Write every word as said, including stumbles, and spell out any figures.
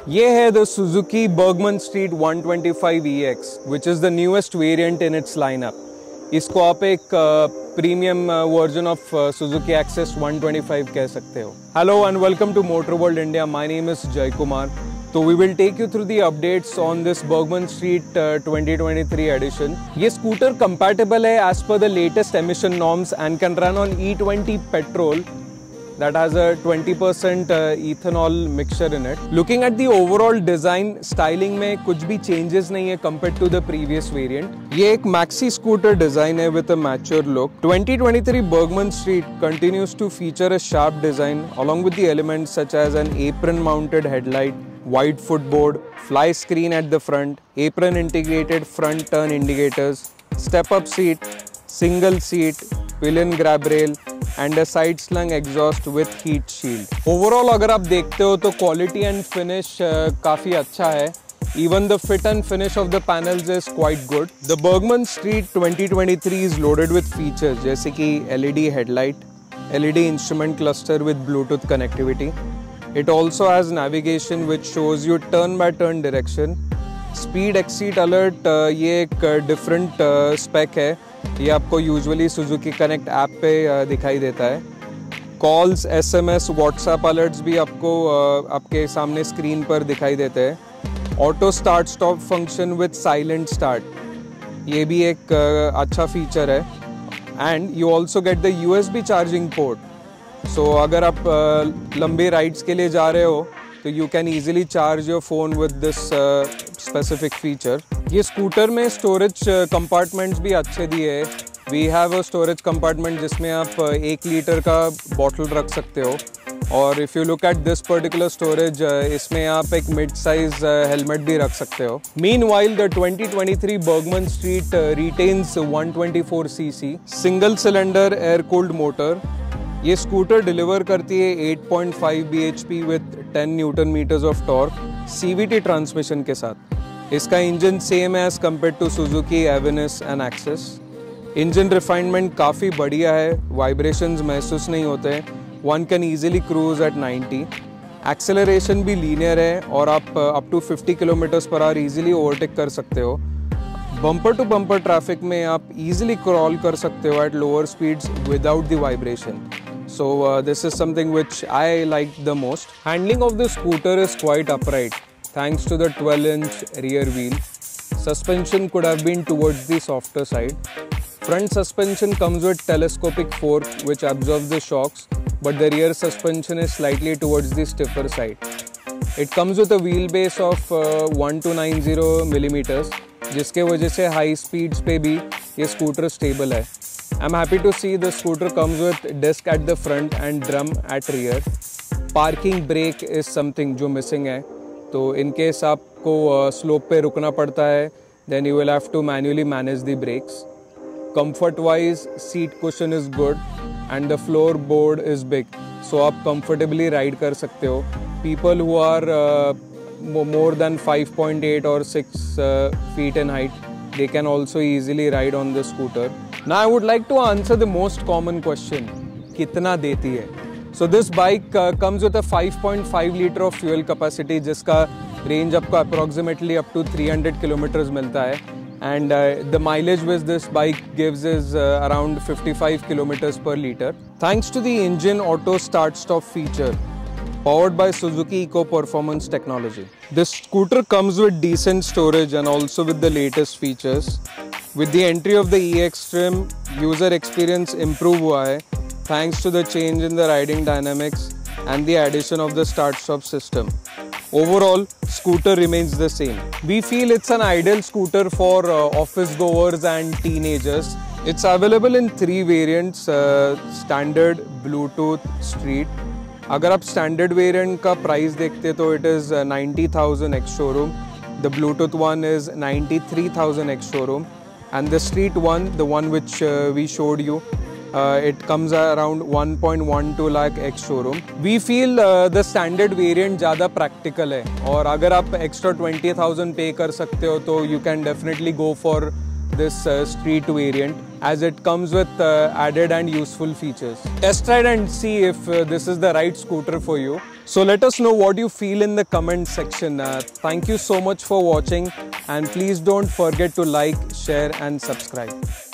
ये है the Suzuki Bergman Street one twenty-five E X, which is the newest variant in its lineup. इसको आप एक premium version of Suzuki Access one twenty-five कह सकते हो. Hello and welcome to Motor World India. My name is Jay Kumar. So we will take you through the updates on this Bergman Street uh, twenty twenty-three edition. ये scooter compatible है as per the latest emission norms and can run on E twenty petrol that has a twenty percent uh, ethanol mixture in it. Looking at the overall design, styling में कुछ भी changes नहीं है compared to the previous variant. ये एक maxi scooter design है with a mature look. twenty twenty-three Bergman Street continues to feature a sharp design along with the elements such as an apron mounted headlight, wide footboard, fly screen at the front, apron integrated front turn indicators, step-up seat, single seat, pillion grab rail and a side slung exhaust with heat shield. Overall अगर आप देखते हो तो quality and finish uh, काफ़ी अच्छा है. Even the fit and finish of the panels is quite good. The Bergman Street twenty twenty-three is loaded with features जैसे कि L E D headlight, L E D instrument cluster with Bluetooth connectivity. It also has navigation which shows you turn by turn direction. Speed exceed alert uh, ये एक different uh, spec है. ये आपको usually Suzuki connect app पे दिखाई देता है. Calls, SMS, WhatsApp alerts भी आपको आपके सामने स्क्रीन पर दिखाई देते हैं. Auto start stop function with silent start, ये भी एक अच्छा फीचर है. And you also get the USB charging port. So अगर आप लंबे राइड्स के लिए जा रहे हो तो you can easily charge your phone with this specific feature. ये स्कूटर में स्टोरेज कंपार्टमेंट्स भी अच्छे दिए हैं. We have a storage compartment जिसमें आप एक लीटर का बॉटल रख सकते हो. और if you look at this particular storage, इसमें आप एक मिड साइज हेलमेट भी रख सकते हो. Meanwhile the twenty twenty-three Bergman Street retains one twenty-four c c single cylinder air cooled motor. ये स्कूटर डिलीवर करती है eight point five b h p with ten newton metres of torque C V T transmission के साथ. इसका engine same है as compare to Suzuki Avenis and Access. Engine refinement काफ़ी बढ़िया है, वाइब्रेशंस महसूस नहीं होते. One can easily cruise at ninety. Acceleration भी लीनियर है और आप up to fifty kilometres per hour easily overtake कर सकते हो. बम्पर टू बम्पर ट्रैफिक में आप ईजिली क्रॉल कर सकते हो at lower speeds without the vibration. So uh, this is something which I like the most. Handling of the scooter is quite upright thanks to the twelve inch rear wheel. Suspension could have been towards the softer side. Front suspension comes with telescopic fork which absorbs the shocks, but the rear suspension is slightly towards the stiffer side. It comes with a wheelbase of uh, one two nine zero millimeters, जिसके वजह से high speeds पे भी ये scooter stable है. I'm happy to see the scooter comes with disc at the front and drum at rear. Parking brake is something जो missing है, तो in case आपको slope पे रुकना पड़ता है, then you will have to manually manage the brakes. Comfort wise, seat cushion is good and the floorboard is big, so आप comfortably ride कर सकते हो. People who are uh, more than five point eight or six uh, feet in height, they can also easily ride on the scooter. Now I would like to answer the most common question, कितना देती है? So this bike uh, comes with a five point five liter of fuel capacity जिसका range आपको approximately up to three hundred kilometers मिलता है. And uh, the mileage which this bike gives is uh, around fifty-five kilometers per liter. Thanks to the engine auto start stop feature, powered by Suzuki Eco Performance technology. This scooter comes with decent storage and also with the latest features. With the entry of the E X trim, user experience improve हुआ है thanks to the change in the riding dynamics and the addition of the start-stop system. Overall, scooter remains the same. We feel it's an ideal scooter for uh, office goers and teenagers. It's available in three variants: uh, standard, Bluetooth, street. अगर आप standard variant का price देखते तो it is uh, ninety thousand ex showroom. The Bluetooth one is ninety-three thousand ex showroom. And the street one, the one which uh, we showed you, uh, it comes around one point one two lakh ex showroom. We feel uh, the standard variant ज़्यादा practical है और अगर आप extra twenty thousand pay कर सकते हो तो you can definitely go for this uh, street variant, as it comes with uh, added and useful features. Test ride and see if uh, this is the right scooter for you. So let us know what you feel in the comment section. Uh, thank you so much for watching, and please don't forget to like, share and subscribe.